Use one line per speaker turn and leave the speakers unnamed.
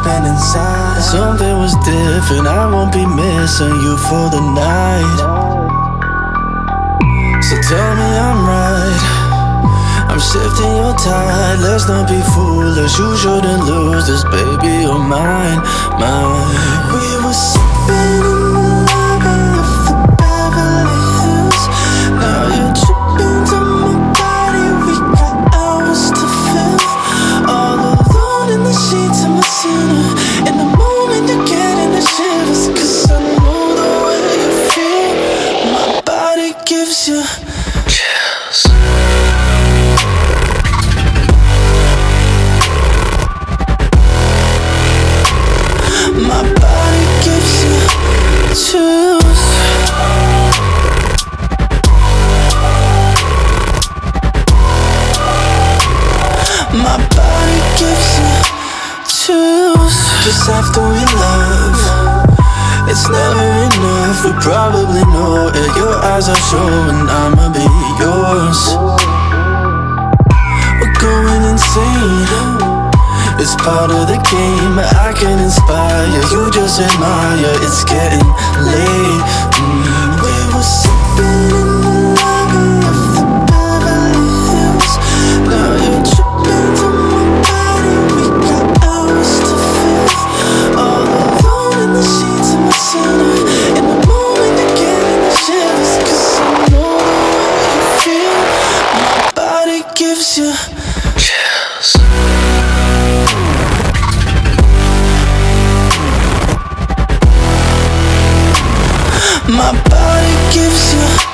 tripping inside.
Something was different, I won't be missing you for the night. So tell me I'm right, I'm shifting your tide. Let's not be foolish, you shouldn't lose this, baby, you're mine, mine.
We were sipping in the lobby of the Beverly Hills. Now you're tripping to my body, we got hours to fill. All alone in the sheets of my center. In the moment you're getting the shivers, 'cause I know the way you feel. My body gives you chills. My body gives you chills. My body gives you chills. Just after we love, it's never enough. We probably know it. Your eyes are showing I'ma be yours. We're going insane, it's part of the game. I can inspire, you just admire. It's getting late. We were sipping in the lobby of the Beverly Hills. Now you're tripping to my body, we got hours to fill. All alone in the sheets of my center. In the moment you're getting the shivers, 'cause I know the way you feel. My body gives you chills. My body gives you